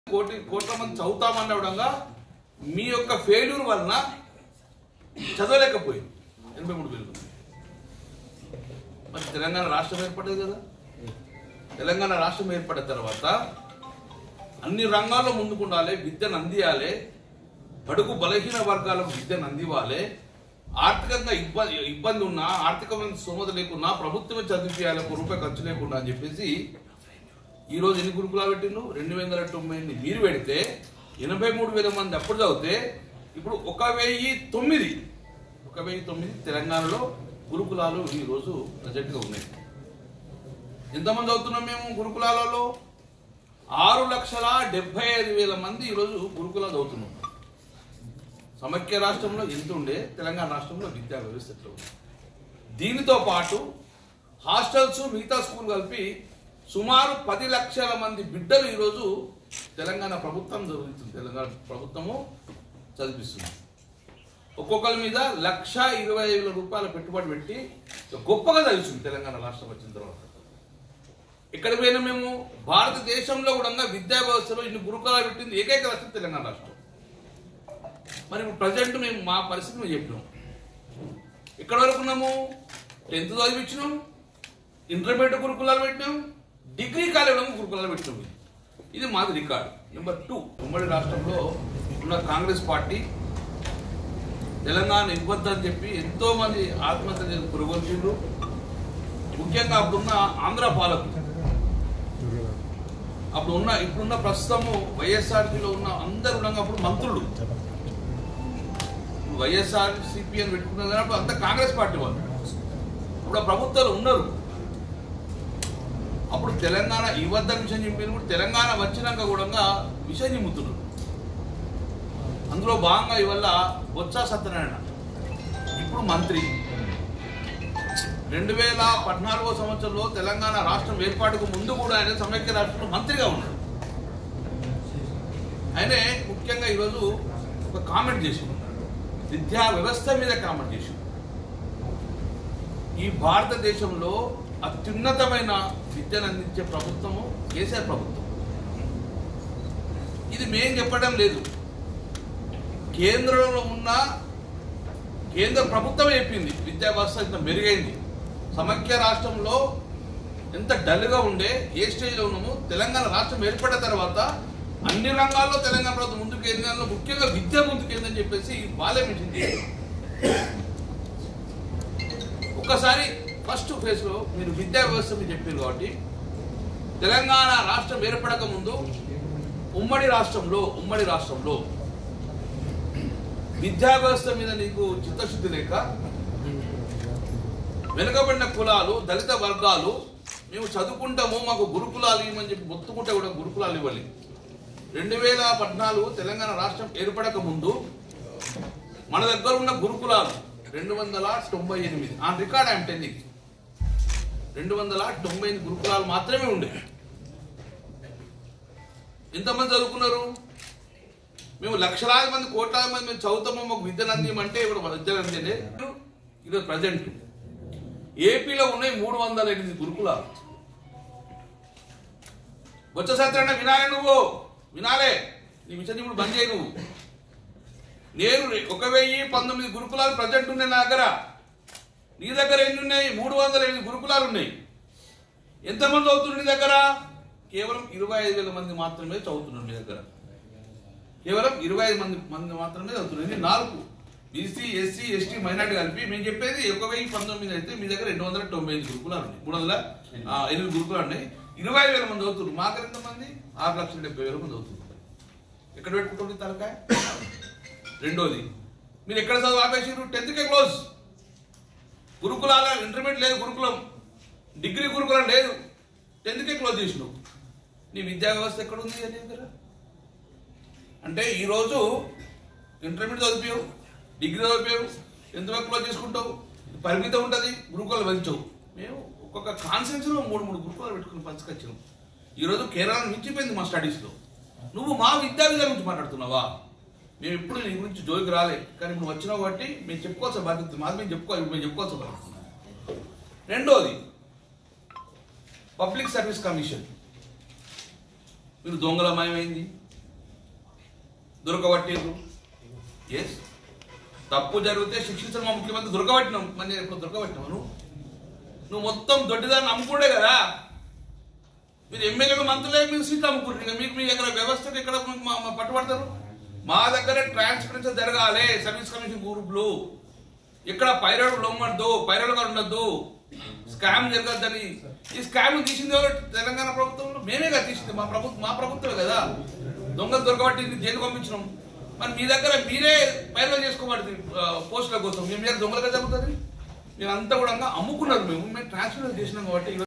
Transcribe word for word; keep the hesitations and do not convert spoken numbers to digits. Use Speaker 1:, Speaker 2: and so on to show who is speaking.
Speaker 1: కోటి కోట్ల మంది చదువుతామన్న విధంగా మీ యొక్క ఫెయిల్యూర్ వలన చదవలేకపోయింది ఎనభై మూడు వేలు మరి తెలంగాణ రాష్ట్రం ఏర్పడేది కదా. తెలంగాణ రాష్ట్రం ఏర్పడిన తర్వాత అన్ని రంగాల్లో ముందుకుండాలి, విద్యను అందియాలి, బడుగు బలహీన వర్గాలకు విద్యను అందివ్వాలి, ఆర్థికంగా ఇబ్బంది ఇబ్బంది ఉన్నా ఆర్థికమైన స్తోమత లేకున్నా ప్రభుత్వమే చదివించాలి, ఒక రూపాయి ఖర్చు లేకుండా అని చెప్పేసి ఈరోజు ఎన్ని గురుకులాలు పెట్టిండ్రు? రెండు వందల తొంభై ఎనిమిది మీరు పెడితే ఎనభై మూడు వేల మంది అప్పుడు చదివితే ఇప్పుడు ఒక వెయ్యి తొమ్మిది ఒక వెయ్యి తొమ్మిది తెలంగాణలో గురుకులాలు ఈరోజు ప్రజెంట్గా ఉన్నాయి. ఎంతమంది చదువుతున్నాం మేము గురుకులాలలో? ఆరు లక్షల డెబ్బై ఐదు వేల మంది ఈరోజు గురుకులాలు చదువుతున్నాం. సమైక్య రాష్ట్రంలో ఎంత ఉండే, తెలంగాణ రాష్ట్రంలో విద్యా వ్యవస్థ ఎట్లా ఉంది? దీనితో పాటు హాస్టల్స్, మిగతా స్కూల్ కలిపి సుమారు పది లక్షల మంది బిడ్డలు ఈరోజు తెలంగాణ ప్రభుత్వం జరుగుతుంది, తెలంగాణ ప్రభుత్వము చదివిస్తుంది. ఒక్కొక్కరి మీద లక్ష ఇరవై వేల రూపాయల పెట్టుబడి పెట్టి గొప్పగా చదివిస్తుంది తెలంగాణ రాష్ట్రం వచ్చిన తర్వాత. ఇక్కడ పోయినా మేము భారతదేశంలో కూడా విద్యా వ్యవస్థలో ఇన్ని గురుకులాలు పెట్టింది ఏకైక రాష్ట్రం తెలంగాణ రాష్ట్రం. మరి ఇప్పుడు ప్రజెంట్ మేము మా పరిస్థితి మేము చెప్పినాం. ఎక్కడ వరకు ఉన్నాము? టెన్త్ చదివించినాం, ఇంటర్మీడియట్ గురుకులాలు పెట్టినాం, డిగ్రీ కాలేజీలో గురుకులాలు పెట్టినాం. ఇది మాది రికార్డు. నెంబర్ టూ, ఉమ్మడి రాష్ట్రంలో ఉన్న కాంగ్రెస్ పార్టీ తెలంగాణ ఇవ్వద్దని చెప్పి ఎంతో మంది ఆత్మహత్య పురుగొల్చిండ్రు. ముఖ్యంగా అప్పుడున్న ఆంధ్ర పాలకులు, అప్పుడు ఉన్న ఇప్పుడున్న ప్రస్తుతము వైఎస్ఆర్సీలో ఉన్న అందరు ఉండగా అప్పుడు మంత్రులు వైఎస్ఆర్ సిపి అని పెట్టుకున్నప్పుడు అంతా కాంగ్రెస్ పార్టీ వాళ్ళు అప్పుడు ప్రభుత్వాలు ఉన్నారు. అప్పుడు తెలంగాణ ఇవ్వద్దని విషయం చెప్పిన కూడా తెలంగాణ వచ్చినాక కూడా విషయం చెబుతున్నారు. అందులో భాగంగా ఇవల్ల బొత్స సత్యనారాయణ ఇప్పుడు మంత్రి. రెండు వేల పద్నాలుగో సంవత్సరంలో తెలంగాణ రాష్ట్రం ఏర్పాటుకు ముందు కూడా ఆయన సమైక్య రాష్ట్రంలో మంత్రిగా ఉన్నాడు. ఆయనే ముఖ్యంగా ఈరోజు ఒక కామెంట్ చేసి విద్యా వ్యవస్థ మీద కామెంట్ చేసి ఈ భారతదేశంలో అత్యున్నతమైన విద్యను అందించే ప్రభుత్వము కేసీఆర్ ప్రభుత్వం. ఇది మేం చెప్పడం లేదు, కేంద్రంలో ఉన్న కేంద్ర ప్రభుత్వం చెప్పింది. విద్యా వ్యవస్థ ఇంత మెరుగైంది. సమైక్య రాష్ట్రంలో ఎంత డల్గా ఉండే, ఏ స్టేజ్లో ఉన్నాము, తెలంగాణ రాష్ట్రం ఏర్పడిన తర్వాత అన్ని రంగాల్లో తెలంగాణ ప్రభుత్వం ముందుకెళ్ళిందో ముఖ్యంగా విద్య ముందుకెళ్ళిందని చెప్పేసి వాళ్ళే మించింది. ఒక్కసారి ఫస్ట్ ఫేజ్ లో మీరు విద్యా వ్యవస్థ మీద చెప్పారు కాబట్టి తెలంగాణ రాష్ట్రం ఏర్పడక ముందు ఉమ్మడి రాష్ట్రంలో ఉమ్మడి రాష్ట్రంలో విద్యా వ్యవస్థ మీద నీకు చిత్తశుద్ధి లేక వెనుకబడిన కులాలు, దళిత వర్గాలు మేము చదువుకుంటాము, మాకు గురుకులాలు ఇవ్వమని చెప్పి మొత్తుకుంటే కూడా గురుకులాలు ఇవ్వాలి. రెండు వేల పద్నాలుగు తెలంగాణ రాష్ట్రం ఏర్పడక ముందు మన దగ్గర ఉన్న గురుకులాలు రెండు వందల తొంభై ఎనిమిది ఆ రికార్డ్ ఐఎమ్ టెల్లింగ్ రెండు వందల తొంభై ఎనిమిది గురుకులాలు మాత్రమే ఉండే. ఎంతమంది చదువుకున్నారు? మేము లక్షలాది మంది, కోట్లాది మంది మేము చదువుతామో, మాకు విద్యను అందిమంటే ఇప్పుడు విద్యను అందిండే. ఈరోజు ప్రజెంట్ ఏపీలో ఉన్నాయి మూడు వందల ఎనిమిది గురుకులాలు. బొత్స సత్యనారాయణ వినాలే, నువ్వు వినాలే, నీ విషయం ఇప్పుడు బంద్ చేయి. నువ్వు నేను ఒక వెయ్యి పంతొమ్మిది గురుకులాలు ప్రజెంట్ ఉన్నాయి నా దగ్గర. నీ దగ్గర ఎన్ని ఉన్నాయి? మూడు వందల ఎనిమిది గురుకులాలు ఉన్నాయి. ఎంతమంది చదువుతున్నారు నీ దగ్గర? కేవలం ఇరవై ఐదు వేల మంది మాత్రమే చదువుతున్నారు మీ దగ్గర. కేవలం ఇరవై ఐదు మంది మంది మాత్రమే చదువుతున్నారు. ఇది నాలుగు బీసీ, ఎస్సీ, ఎస్టీ, మైనార్టీ కలిపి మేము చెప్పేది ఒక వెయ్యి పంతొమ్మిది అయితే మీ దగ్గర రెండు వందల తొంభై ఐదు గురుకులాలు ఉన్నాయి, మూడు వందల ఎనిమిది గురుకులాలు ఉన్నాయి. ఇరవై వేల మంది చదువుతున్నారు. మా దగ్గర ఎంతమంది? ఆరు లక్షల డెబ్బై వేల మంది చదువుతున్నారు. ఎక్కడ పెట్టుకుంటుంది తలకాయ? రెండోది, మీరు ఎక్కడ చదువు ఆపేసారు? టెన్త్కే క్లోజ్. గురుకులాల ఇంటర్మీడియట్ లేదు, గురుకులం డిగ్రీ గురుకులం లేదు, టెన్త్కే క్లోజ్ చేసినావు. నీ విద్యా వ్యవస్థ ఎక్కడుంది అని దగ్గర? అంటే ఈరోజు ఇంటర్మీడియట్ చదివావు, డిగ్రీ చదివావు, టెన్త్ వరకు క్లోజ్ చేసుకుంటావు, పరిమితం ఉంటుంది, గురుకులాలు పెంచవు. మేము ఒక్కొక్క కాన్సెన్స్లో మూడు మూడు గురుకులాలు పెట్టుకుని పంచుకొచ్చినాం. ఈరోజు కేరళను మించిపోయింది మా స్టడీస్లో. నువ్వు మా విద్యా విధానం గురించి మాట్లాడుతున్నావా? మేము ఎప్పుడు నీ గురించి జోలికి రాలే, కానీ ఇప్పుడు వచ్చినావు కాబట్టి మేము చెప్పుకోవాల్సిన బాధ్యత మాది. మేము చెప్పుకోవాలి, మేము చెప్పుకోవాల్సిన బాధ్యత. రెండోది, పబ్లిక్ సర్వీస్ కమిషన్. మీరు దొంగలమయమైంది, దొరకబట్టిండ్రు. ఎస్, తప్పు జరిగితే శిక్షించిన మా ముఖ్యమంత్రి దొరకబట్టినాం. మరి నేను ఎప్పుడు దొరకబట్టినావు? నువ్వు నువ్వు మొత్తం దొడ్డిదాన్ని అమ్ముకుంటే కదా. మీరు ఎమ్మెల్యేలు మంత్రులే మీరు సీట్లు అమ్ముకుంటారు. మీకు మీ దగ్గర వ్యవస్థకు ఎక్కడ పట్టుబడతారు? మా దగ్గర ట్రాన్స్పరెన్సీ జరగాలి. సర్వీస్ కమిషన్ గ్రూపులు ఇక్కడ పైరడు లొమ్మద్దు, పైరడుగా ఉండొద్దు, స్కామ్ జరగద్దని. ఈ స్కామ్ తీసింది ఎవరు? తెలంగాణ ప్రభుత్వంలో మేమేగా తీసింది. మా ప్రభుత్వం మా ప్రభుత్వమే కదా. దొంగలు దొరకబట్టి జైలు పంపించినాం. మరి మీ దగ్గర మీరే పైరలు చేసుకోబడుతుంది పోస్టుల కోసం. మేము మీద దొంగలుగా జరుగుతుంది. మీరు అంతా కూడా అమ్ముకున్నారు. మేము మేము ట్రాన్స్ఫర్ చేసినాం కాబట్టి